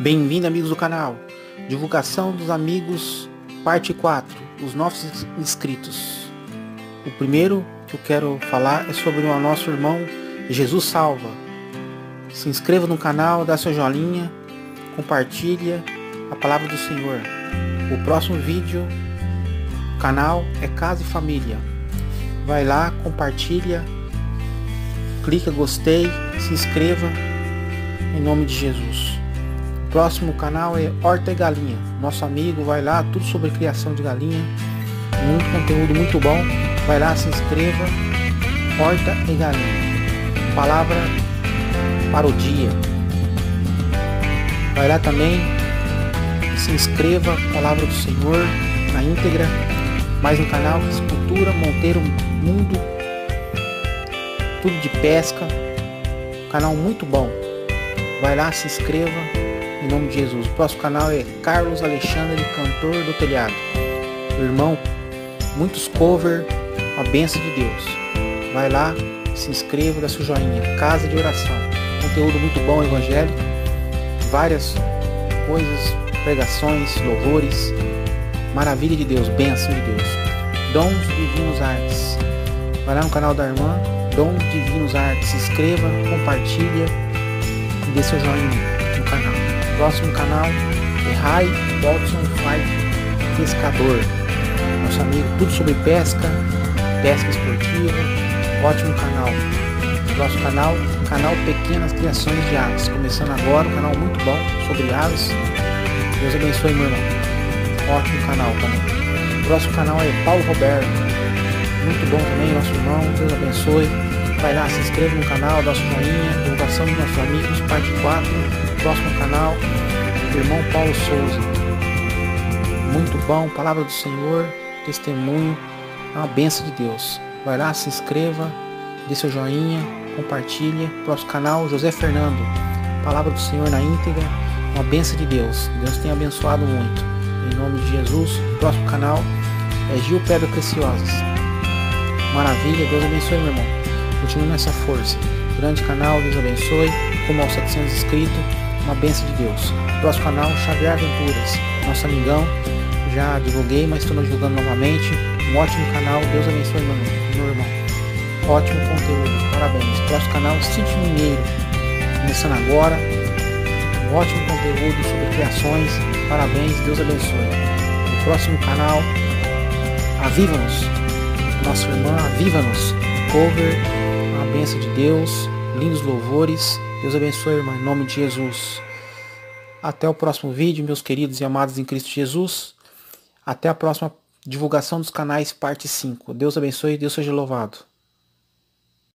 Bem-vindo, amigos do canal. Divulgação dos amigos, parte 4, os novos inscritos. O primeiro que eu quero falar é sobre o nosso irmão Jesus Salva. Se inscreva no canal, dá seu joinha, compartilha a palavra do Senhor. O próximo vídeo, o canal é Casa e Família. Vai lá, compartilha, clica gostei, se inscreva em nome de Jesus. O próximo canal é Horta e Galinha. Nosso amigo vai lá, tudo sobre criação de galinha. Muito conteúdo muito bom. Vai lá, se inscreva. Horta e Galinha. Palavra para o dia. Vai lá também, se inscreva, Palavra do Senhor na íntegra. Mais um canal, Escultura Monteiro Mundo. Tudo de pesca. Canal muito bom. Vai lá, se inscreva em nome de Jesus. O próximo canal é Carlos Alexandre, cantor do telhado. Irmão, muitos cover, a bênção de Deus. Vai lá, se inscreva, dá seu joinha. Casa de oração, conteúdo muito bom, evangélico. Várias coisas, pregações, louvores. Maravilha de Deus, bênção de Deus. Dons Divinos Artes. Vai lá no canal da irmã, Dons Divinos Artes. Se inscreva, compartilha e dê seu joinha no canal. Próximo canal é Rai Watson Fly Pescador. Nosso amigo, tudo sobre pesca, pesca esportiva. Ótimo canal. Próximo canal Pequenas Criações de Aves. Começando agora, um canal muito bom sobre aves. Deus abençoe, meu irmão. Ótimo canal também. Próximo canal é Paulo Roberto. Muito bom também, nosso irmão. Deus abençoe. Vai lá, se inscreva no canal, dá sua joinha. Divulgação dos nossos amigos, parte 4. Próximo canal, irmão Paulo Souza. Muito bom, palavra do Senhor, testemunho, é uma bênção de Deus. Vai lá, se inscreva, dê seu joinha, compartilha. Próximo canal, José Fernando. Palavra do Senhor na íntegra, uma bênção de Deus. Deus tem abençoado muito. Em nome de Jesus. Próximo canal é Gil Pedra Preciosas. Maravilha, Deus abençoe, meu irmão. Continue nessa força. Grande canal, Deus abençoe. Rumo aos 700 inscritos. Uma bênção de Deus. Próximo canal, Xavier Aventuras. Nosso amigão. Já divulguei, mas estou divulgando novamente. Um ótimo canal. Deus abençoe, meu irmão. Ótimo conteúdo. Parabéns. Próximo canal, Sítio Mineiro. Começando agora. Um ótimo conteúdo sobre criações. Parabéns. Deus abençoe. O próximo canal, Aviva-nos. Nossa irmã, Aviva-nos. Cover. Uma bênção de Deus. Lindos louvores. Deus abençoe, irmão, em nome de Jesus. Até o próximo vídeo, meus queridos e amados em Cristo Jesus. Até a próxima divulgação dos canais, parte 5. Deus abençoe e Deus seja louvado.